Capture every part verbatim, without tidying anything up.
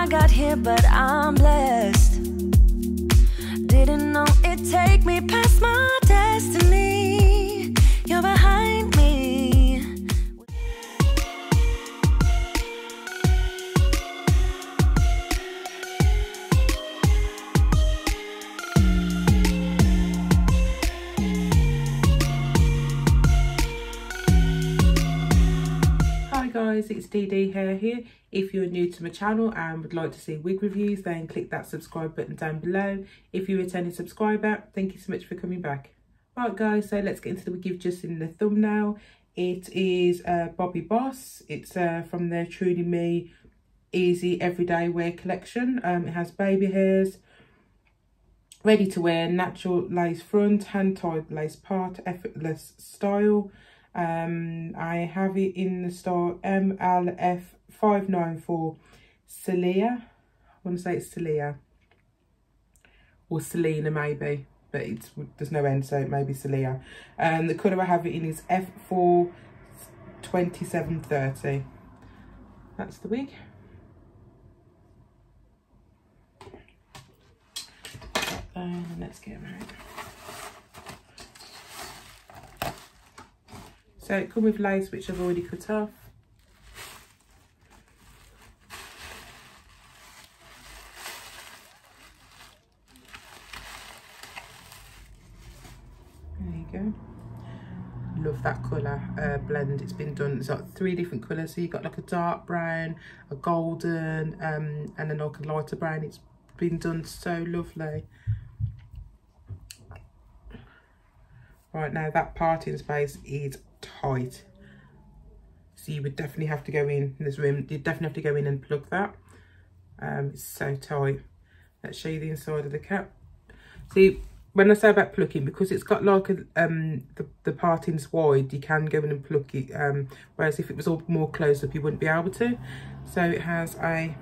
got here, but I'm blessed. Didn't know it'd take me past my destiny. You're behind me. Hi guys, it's D D Hair here. If you're new to my channel and would like to see wig reviews, then click that subscribe button down below. If you're a returning subscriber, thank you so much for coming back. Right guys, so let's get into the wig you've just seen in the thumbnail. It is uh, Bobbi Boss. It's uh, from their Truly Me Easy Everyday Wear collection. Um, it has baby hairs, ready to wear, natural lace front, hand-tied lace part, effortless style. Um, I have it in the style M L F five nine four Selia. I want to say it's Selia or Selena maybe, but it's there's no end, so it may be Selia. And um, the colour I have it in is F four twenty-seven thirty. That's the wig. And let's get them out. So it comes with lace, which I've already cut off. There you go. Love that colour uh, blend. It's been done, it's like three different colours. So you've got like a dark brown, a golden, um, and then like a lighter brown. It's been done so lovely. Right, now that parting space is tight, so you would definitely have to go in this room. You definitely have to go in and plug that. Um, it's so tight. Let's show you the inside of the cap. See, when I say about plucking, because it's got like a, um the, the parting's wide, you can go in and pluck it. Um, whereas if it was all more closed up, you wouldn't be able to. So it has a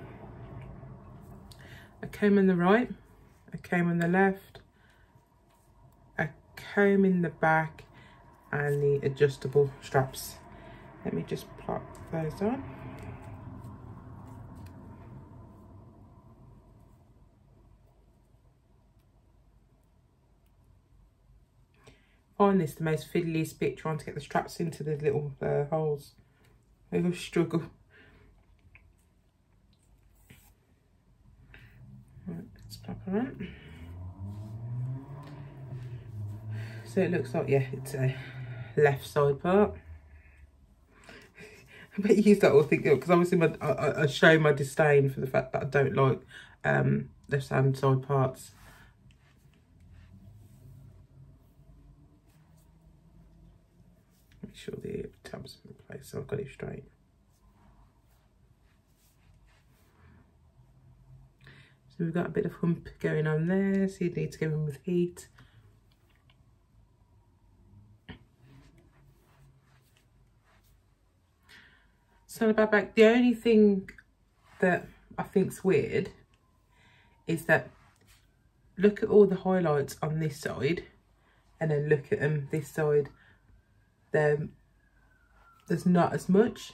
a comb on the right, a comb on the left, a comb in the back, and the adjustable straps. Let me just plop those on. I find this the most fiddliest bit, trying to get the straps into the little uh, holes. I will struggle. Right, let's plop her on. So it looks like, yeah, it's a left side part. I bet you use that all thing, because obviously my, I, I show my disdain for the fact that I don't like um, left hand side parts. Make sure the tabs are in place so I've got it straight. So we've got a bit of hump going on there, so you need to go in with heat. So about back, the only thing that I think's weird is that look at all the highlights on this side and then look at them this side. There, there's not as much.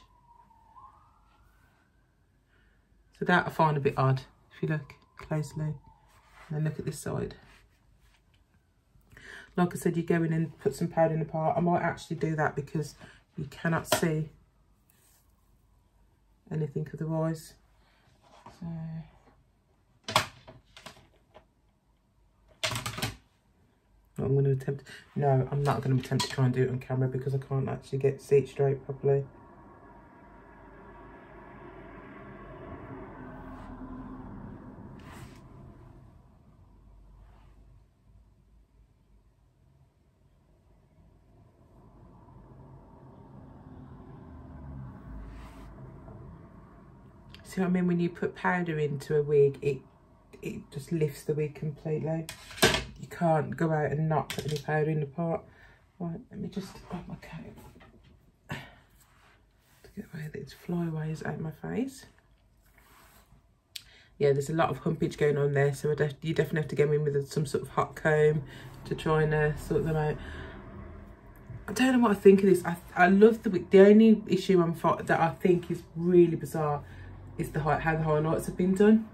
So that I find a bit odd if you look closely. And then look at this side. Like I said, you go in and put some powder in the part. I might actually do that because you cannot see anything otherwise. So I'm going to attempt, no, I'm not going to attempt to try and do it on camera because I can't actually get see it straight properly. See what I mean? When you put powder into a wig, it it just lifts the wig completely. You can't go out and not put any powder in the part. Right, let me just grab my coat to get away these flyaways out of my face. Yeah, there's a lot of humpage going on there, so def you definitely have to go in with some sort of hot comb to try and uh, sort them out. I don't know what I think of this. I, I love the wig. The only issue I'm that I think is really bizarre is the how the highlights have been done.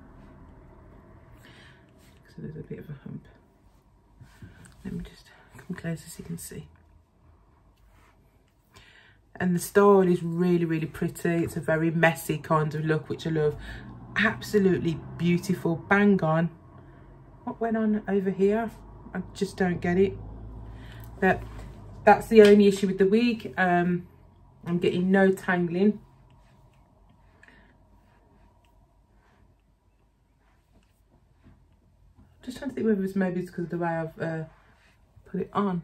So there's a bit of a hump. Let me just come closer so you can see. And the style is really, really pretty. It's a very messy kind of look, which I love. Absolutely beautiful, bang on. What went on over here? I just don't get it. But that's the only issue with the wig. Um, I'm getting no tangling. Just trying to think whether it's maybe it's because of the way I've uh, put it on.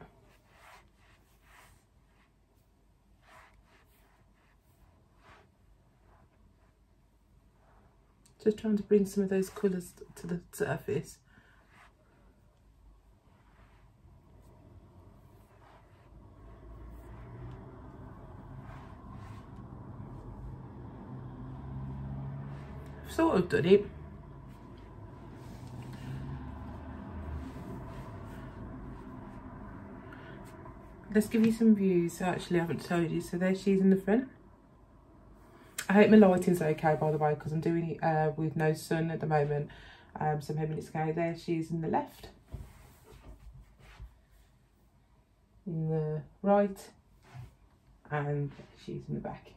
Just trying to bring some of those colours to the surface. I've sort of done it. Let's give you some views. Actually, I haven't told you. So there she is in the front. I hope my lighting's okay, by the way, because I'm doing it uh, with no sun at the moment. Um, some minutes ago, there she is in the left, in the right, and she's in the back.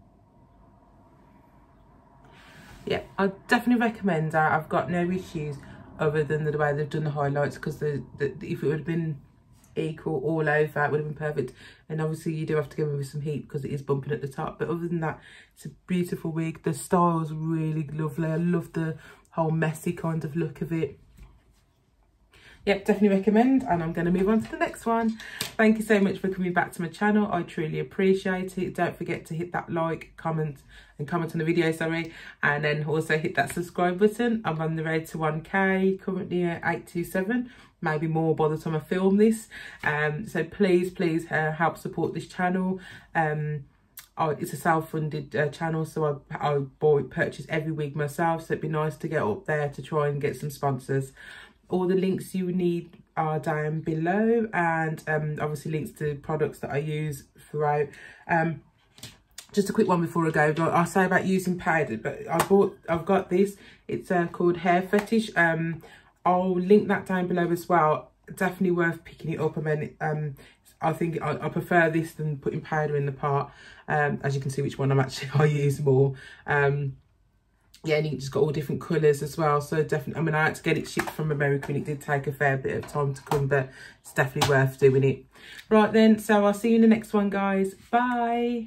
Yeah, I definitely recommend that. I've got no issues other than the way they've done the highlights, because the, the if it would have been equal all over, it would have been perfect. And obviously you do have to give them with some heat because it is bumping at the top, but other than that, it's a beautiful wig. The style's really lovely. I love the whole messy kind of look of it. Yep, definitely recommend. And I'm going to move on to the next one. Thank you so much for coming back to my channel. I truly appreciate it. Don't forget to hit that like, comment and comment on the video, sorry, and then also hit that subscribe button. I'm on the road to one K, currently at eight two seven, maybe more by the time I film this. Um so please please uh, help support this channel. um oh, it's a self-funded uh, channel, so I, I buy purchase every wig myself, so it'd be nice to get up there to try and get some sponsors. All the links you need are down below, and um obviously links to products that I use throughout. Um just a quick one before I go, I'll say about using powder, but I bought I've got this, it's uh, called Hair Fetish. um I'll link that down below as well. Definitely worth picking it up. I mean, um, I think I, I prefer this than putting powder in the part. Um, as you can see, which one I'm actually I use more. Um, yeah, and you just got all different colours as well. So definitely, I mean, I had to get it shipped from America, and it did take a fair bit of time to come, but it's definitely worth doing it. Right then, so I'll see you in the next one, guys. Bye.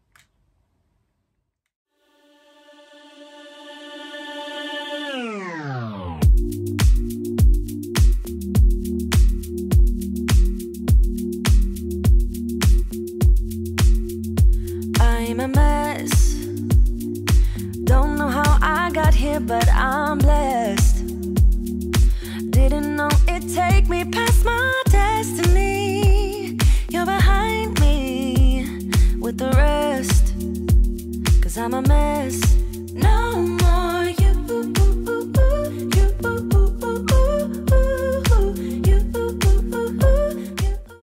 I'm a mess. Don't know how I got here, but I'm blessed. Didn't know it'd take me past my destiny. You're behind me with the rest, 'cause I'm a mess.